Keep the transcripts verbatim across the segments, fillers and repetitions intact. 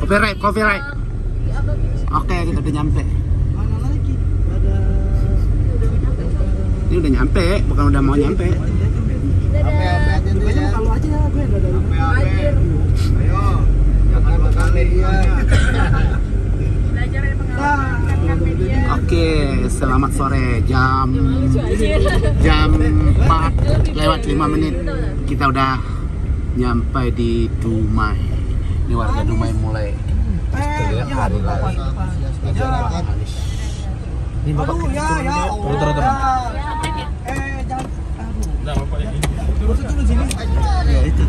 Copyright, copyright. Oke, kita udah nyampe. Mana lagi? Ada. Ini udah nyampe, bukan udah mau nyampe. Dadah. Bukannya kalau aja gue udah dari Ayo, jangan makan media. Belajar ya pengalaman media. Oke, selamat sore. Jam jam empat lewat lima menit. Kita udah nyampe di Dumai. Ini warga Dumai mulai terlihat hari lagi. Ini bapak Aduh, ya, ya. turun turun turun. Eh, jangan. Aduh. Nah, bapak ini. Turun turun sini. Ya itu.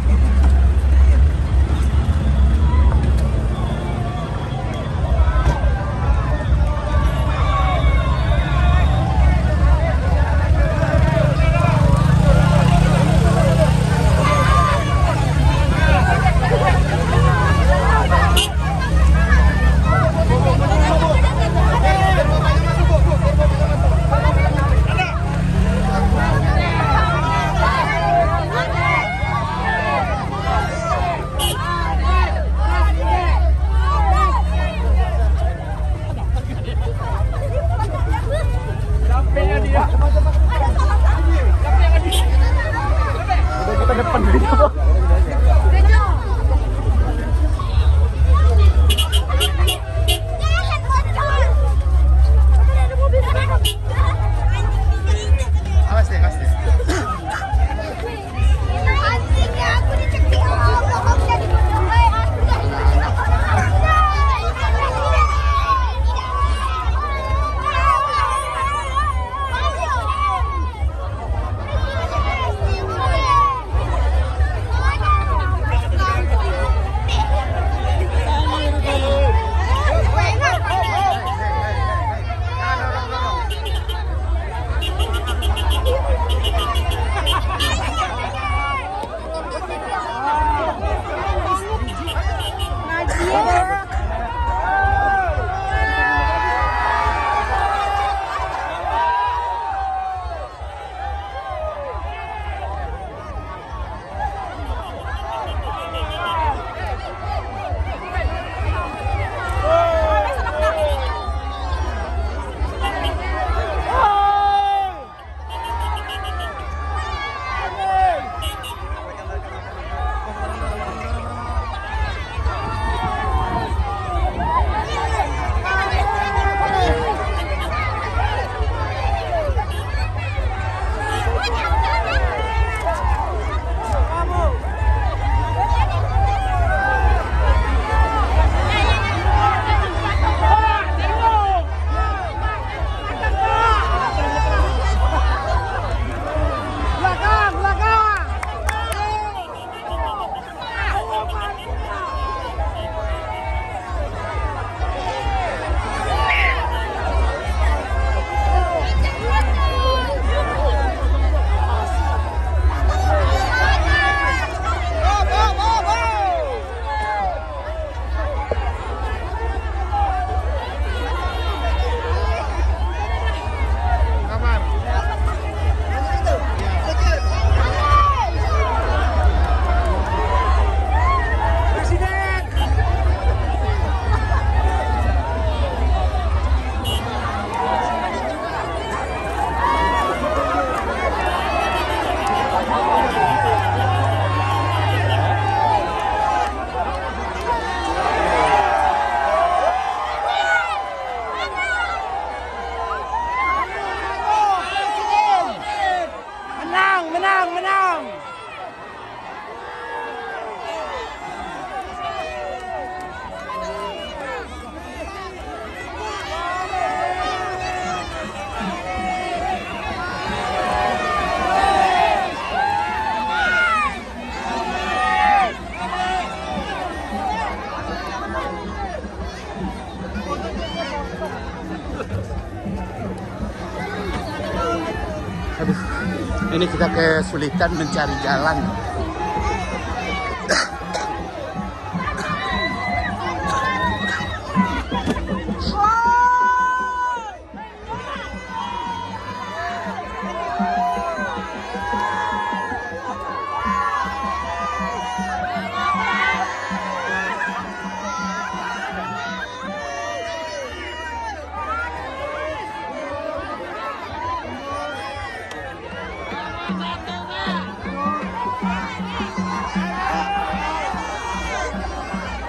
Aduh, ini kita kesulitan mencari jalan.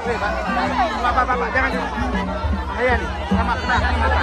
Weh, Pak. Pak, Pak, Pak, Pak, jangan. Bahaya nih. Sama kena, kena mata.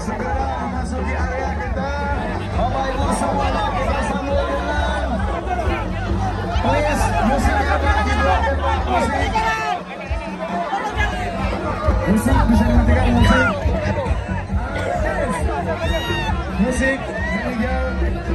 segera memasuki area kita. Bapak Ibu semuanya kita sambut dengan please musiknya Pak di belakang Pak, musik. Musik bisa dimatikan musik. Musik meninggal.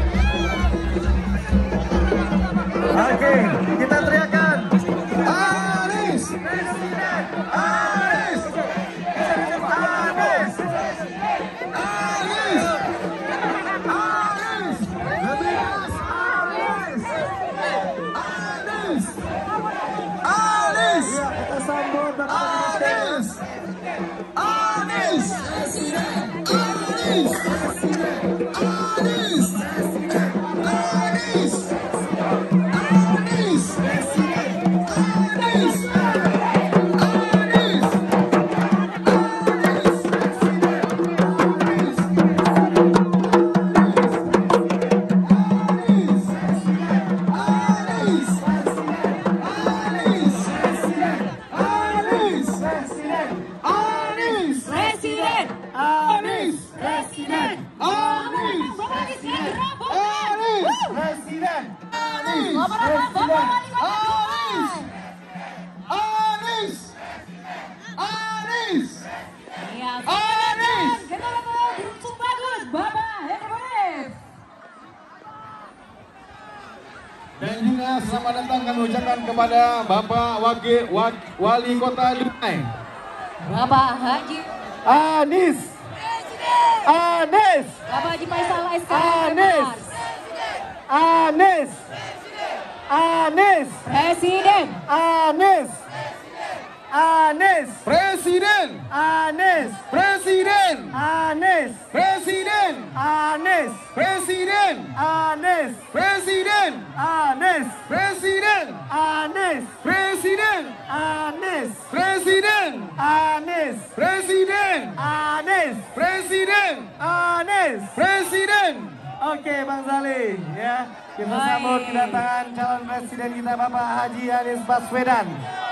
Oke, kita teriakan Anies, Anies, Anies, Anies, Anies, lebih keras Anies, Anies, Anies, ya, kita sambut Anies, Anies, Anies, Anies, Anies. Dan juga selamat datang kami ucapkan kepada Bapak Wakil Wali Kota Dumai, Bapak Haji Anies, Anies, Bapak Haji Faisal S K Anies, Anies, Anies, Presiden, Anies, Anies, Presiden, Anies, Presiden, Anies, Presiden, Anies, Presiden, Anies, Presiden, Anies, Presiden, Anies, Presiden, Anies, Presiden, Anies, Presiden, Anies, Presiden, Anies, Presiden. Oke Bang Zali, ya kita sambut kedatangan calon presiden kita Bapak Haji Anies Baswedan.